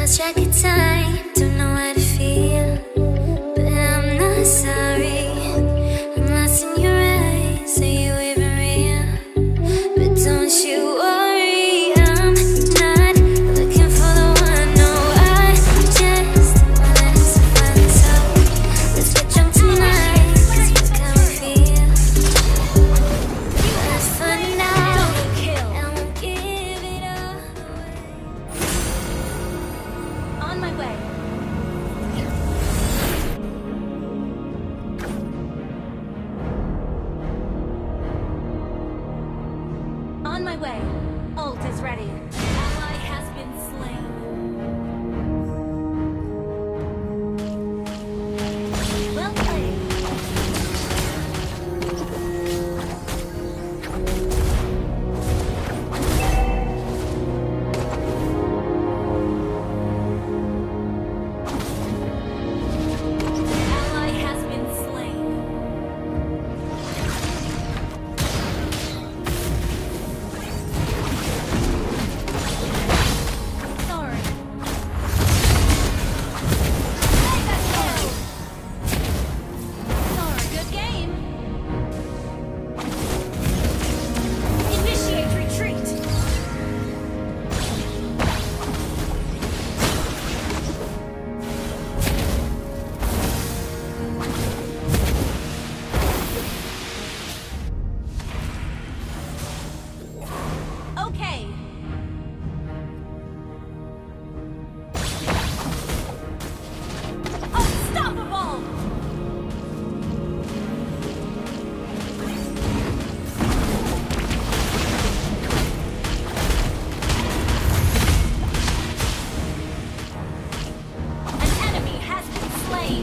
track of time, don't know how to feel, but I'm not sorry. I'm lost in your eyes, are you even real? But don't you worry, I'm not looking for the one. No, I just wanna have some fun. So let's get drunk tonight, 'cause what can we feel? But for now, I won't give it all away. On my way. On my way. Ult is ready. Ally has been slain. Well played. Ally has been slain. Sorry. Sorry, good game. Initiate retreat. Okay. Unstoppable! An enemy has been slain.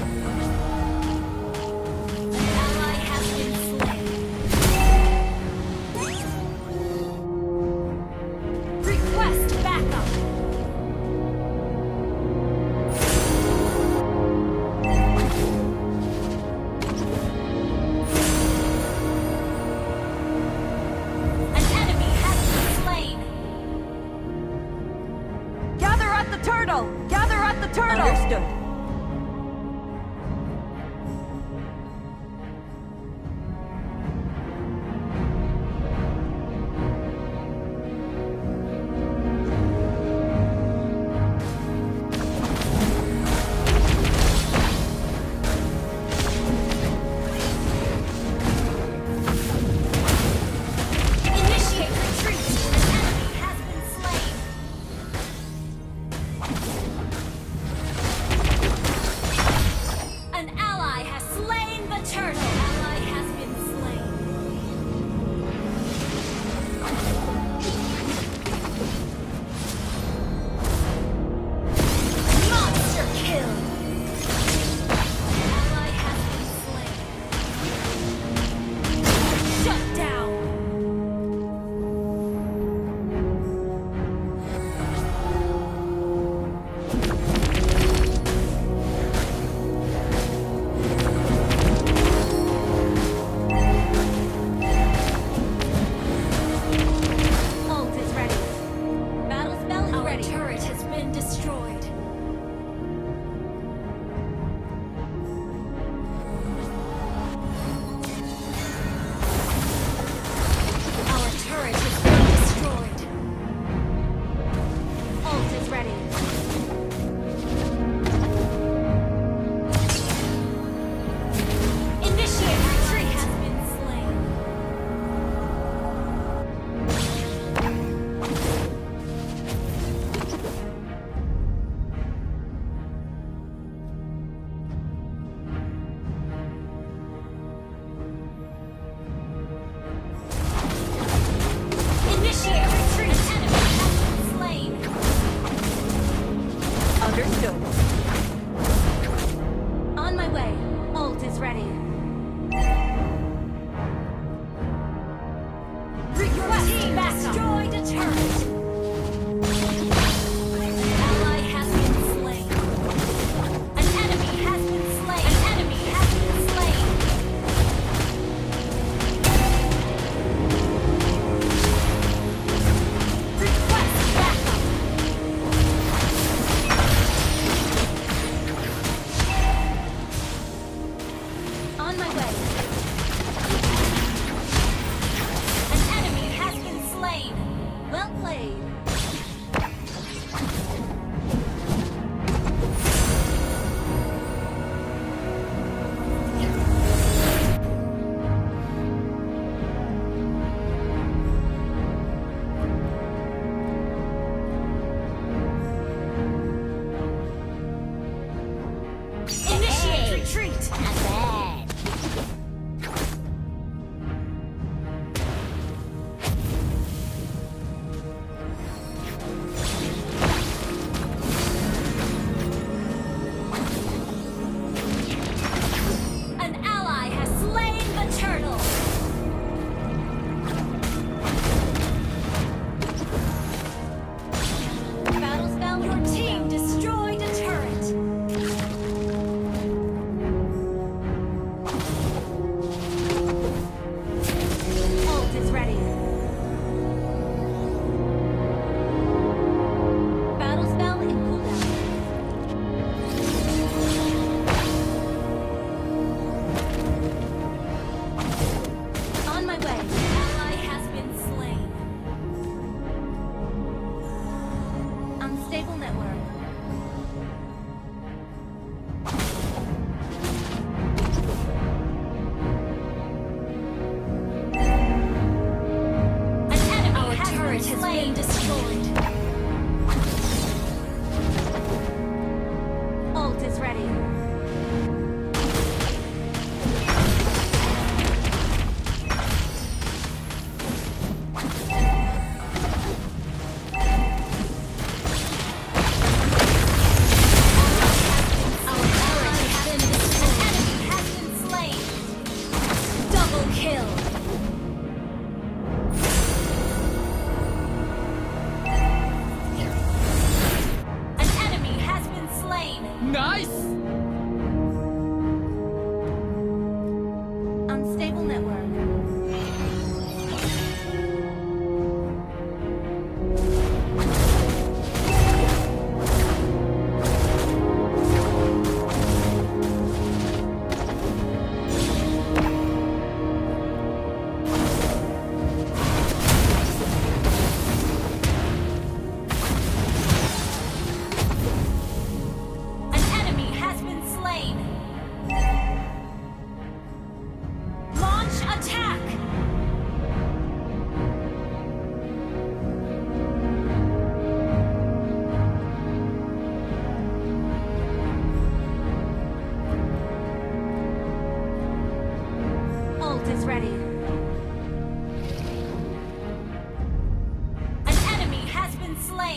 An ally has been slain. Request backup. An enemy has been slain. Gather at the turtle! Gather at the turtle! Understood. Initiate retreat. An enemy has been slain. An ally has slain the turtle. Ally has been slain. Monster kill. Ally has been slain. Shut down. Ult is ready. Battle spell is Our ready. turret has been destroyed. Our turret has been destroyed. Ult is ready. Initiate retreat has been slain. Initiate retreat. Enemy has been slain. Understood. On my way. Ult is ready. Request backup. Destroyed a turret. Ally has been slain. An enemy has been slain. An enemy has been slain. Request backup.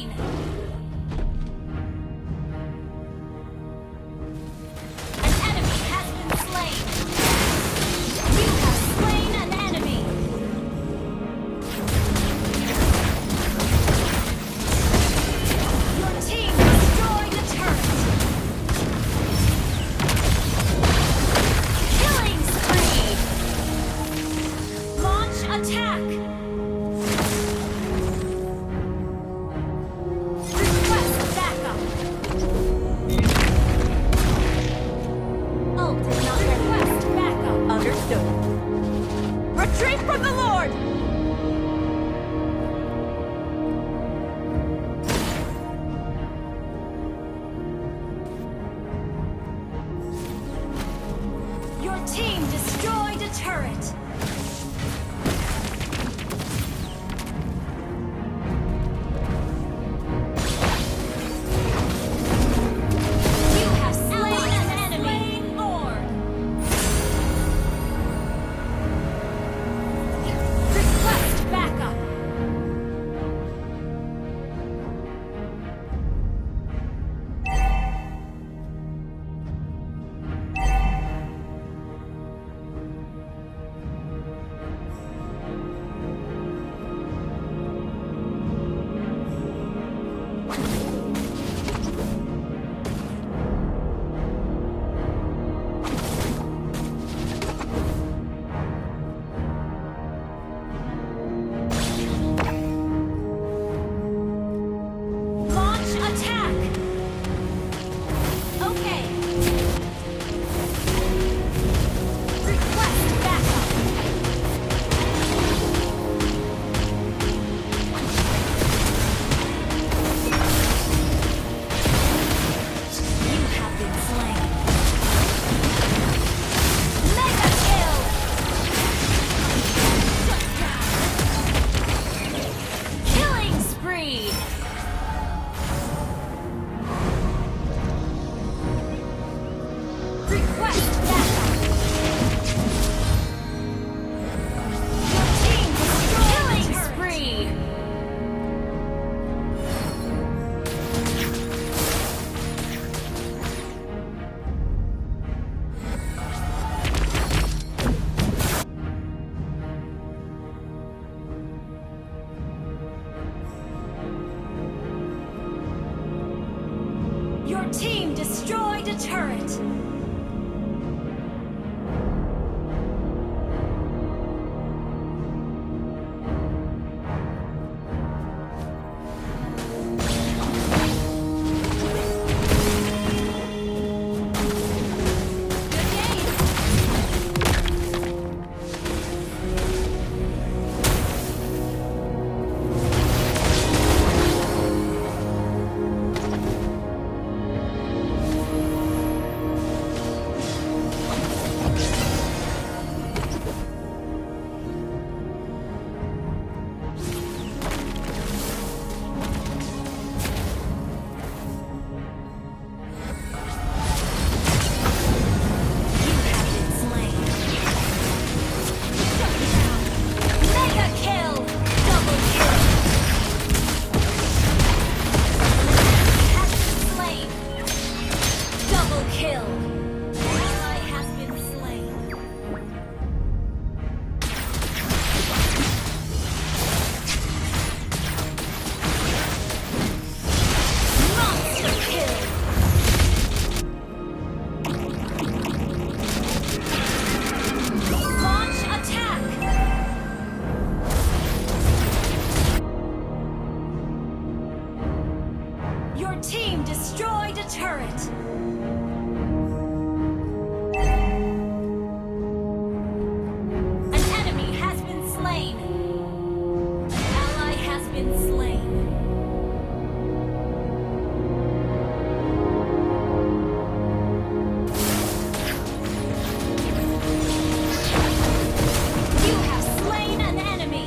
slain. An enemy has been slain. You have slain an enemy. Your team destroyed a turret. Killing spree. Launch attack. Request backup. Ult is not request backup. Understood. Retreat from the Lord! Your team destroyed a turret. You have slain an enemy. Request backup. Launch attack. Okay. Request backup. You have been slain. Mega kill. Killing spree. Request backup. Your team destroyed killing spree. Your team destroyed a turret. You have been slain. Mega kill. Double kill. Has been slain. Double kill. Ally has been slain. Monster kill. Launch attack. Your team destroyed a turret. An enemy has been slain. An ally has been slain. You have slain an enemy.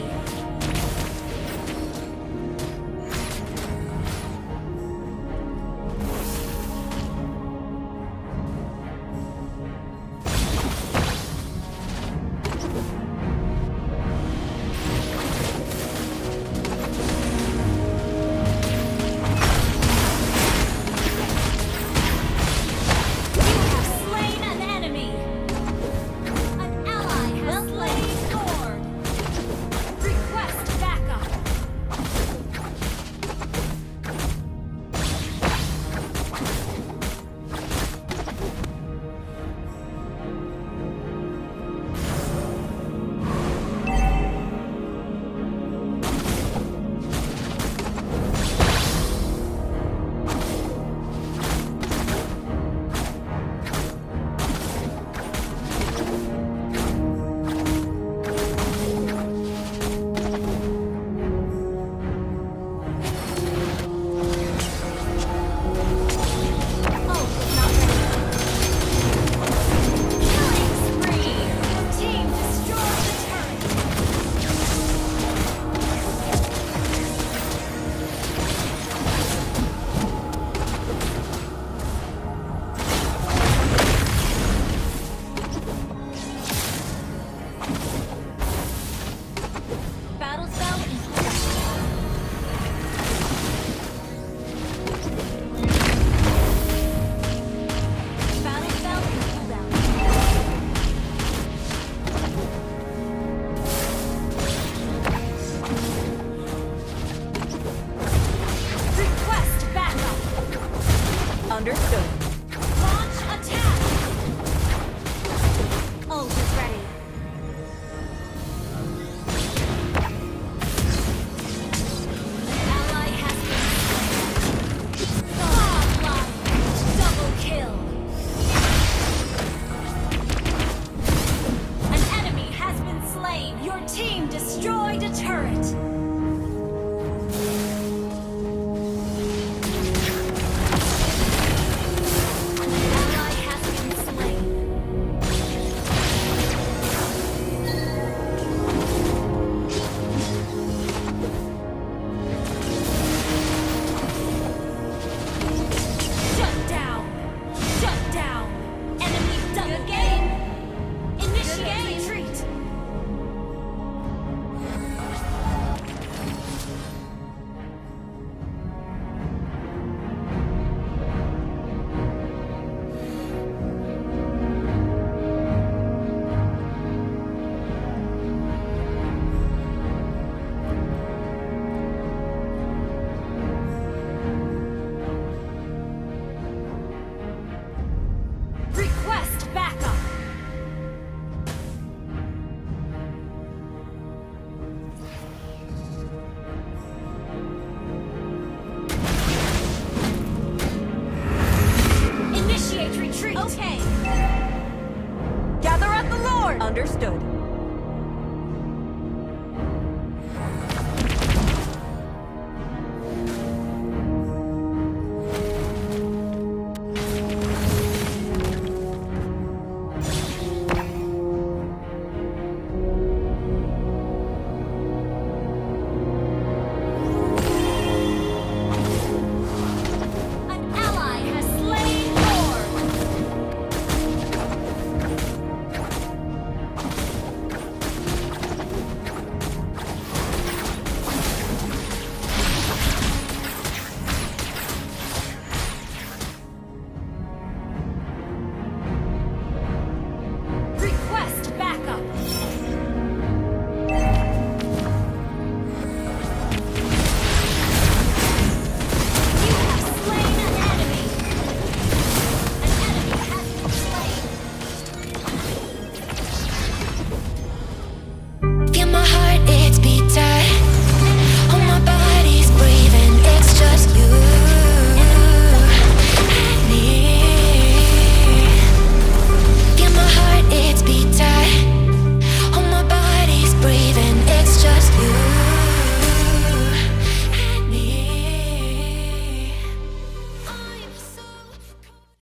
destroyed a turret.